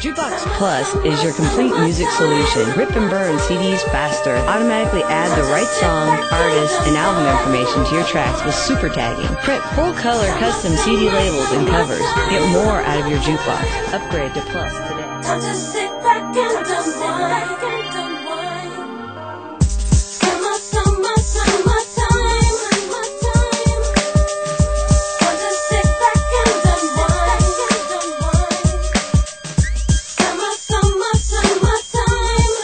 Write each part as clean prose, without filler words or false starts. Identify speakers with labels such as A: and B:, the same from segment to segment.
A: Jukebox Plus is your complete music solution. Rip and burn CDs faster. Automatically add the right song, artist, and album information to your tracks with super tagging. Print full-color custom CD labels and covers. Get more out of your jukebox. Upgrade to Plus today.
B: I'll just sit back and unwind. Summer, summer, summertime. I'll just sit back and unwind. Summer, summer, summertime.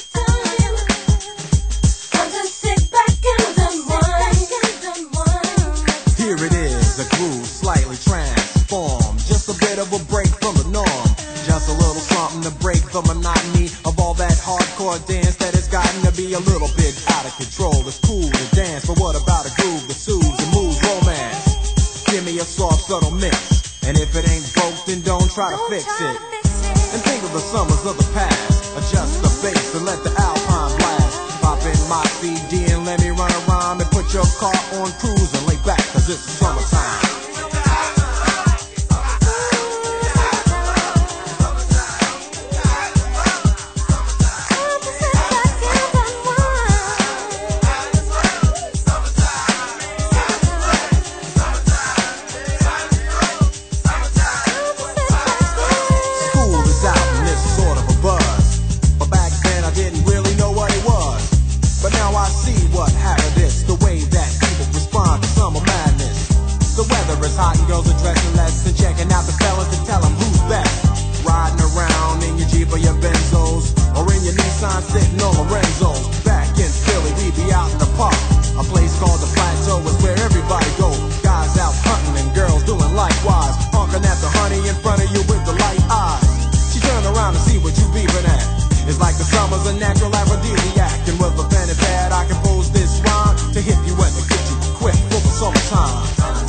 B: I'll just sit back and unwind.
C: Here it is, a groove slightly transformed. Just a bit of a break from the norm. Just a little something to break the monotony of all that hardcore dance that has gotten to be a little bit out of control. It's cool to dance, but what about a groove that soothes and moves romance? Give me a soft, subtle mix, and if it ain't broke, then don't try to fix it. And think of the summers of the past. Adjust the bass and let the alpine blast. Pop in my CD and let me run a rhyme and put your car on cruise and lay back, cause it's the summertime. Hot and girls are dressing less and checking out the fellas to tell them who's best. Riding around in your Jeep or your Benzos, or in your Nissan sitting on Lorenzo's. Back in Philly, we be out in the park. A place called the Plateau is where everybody go. Guys out hunting and girls doing likewise. Honking at the honey in front of you with the light eyes. She turn around to see what you beeping at. It's like the summer's a natural aphrodisiac. And with a pen and pad I compose this rhyme to hit you and to get you quick for the summertime.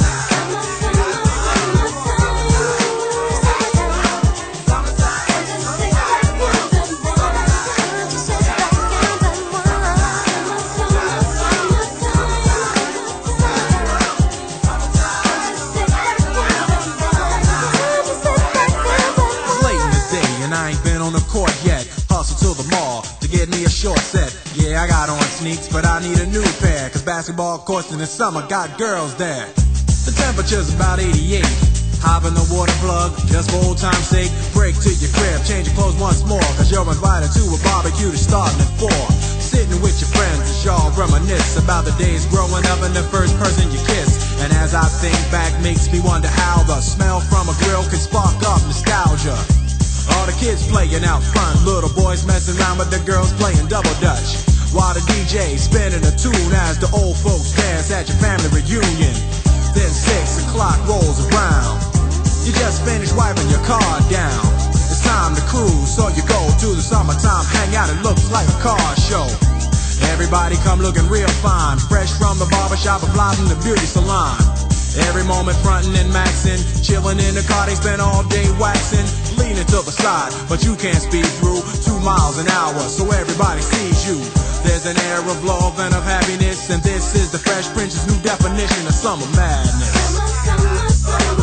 C: To the mall to get me a short set. Yeah, I got on sneaks, but I need a new pair, cause basketball courts in the summer got girls there. The temperature's about 88. Hop in the water plug, just for old time's sake. Break to your crib, change your clothes once more, cause you're invited to a barbecue that's starting at 4. Sitting with your friends as y'all reminisce about the days growing up and the first person you kiss. And as I think back, makes me wonder how the smell from a grill can spark up nostalgia. All the kids playing out front, little boys messing around with the girls playing double dutch, while the DJ spinning a tune as the old folks dance at your family reunion. Then 6 o'clock rolls around, you just finished wiping your car down. It's time to cruise, so you go to the summertime hangout. It looks like a car show. Everybody come looking real fine, fresh from the barbershop or blonde in the beauty salon. Every moment frontin' and maxin', chillin' in the car, they spend all day waxin', leaning to the side, but you can't speed through 2 miles an hour, so everybody sees you. There's an air of love and of happiness, and this is the Fresh Prince's new definition of summer madness.
B: Summer, summer, summer.